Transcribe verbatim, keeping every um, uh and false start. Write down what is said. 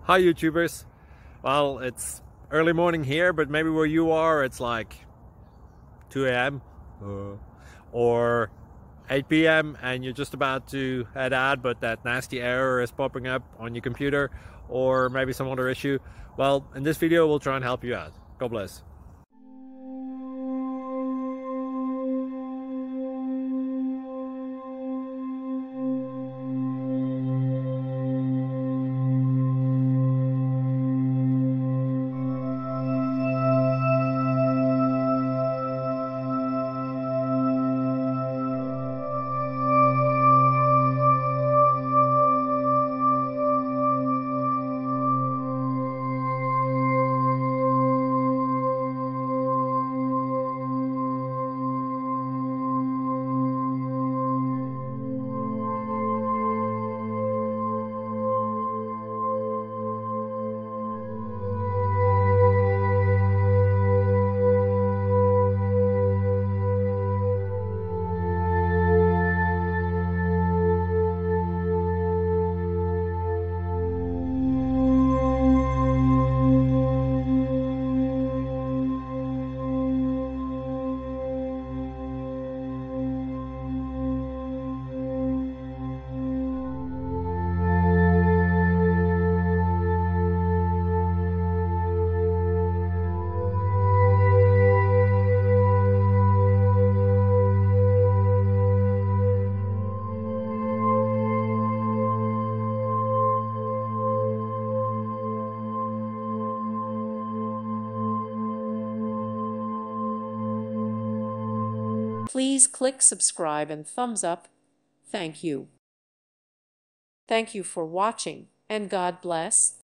Hi YouTubers. Well, it's early morning here, but maybe where you are it's like two A M uh, or eight P M and you're just about to head out, but that nasty error is popping up on your computer, or maybe some other issue. Well, in this video we'll try and help you out. God bless. Please click subscribe and thumbs up. Thank you. Thank you for watching, and God bless.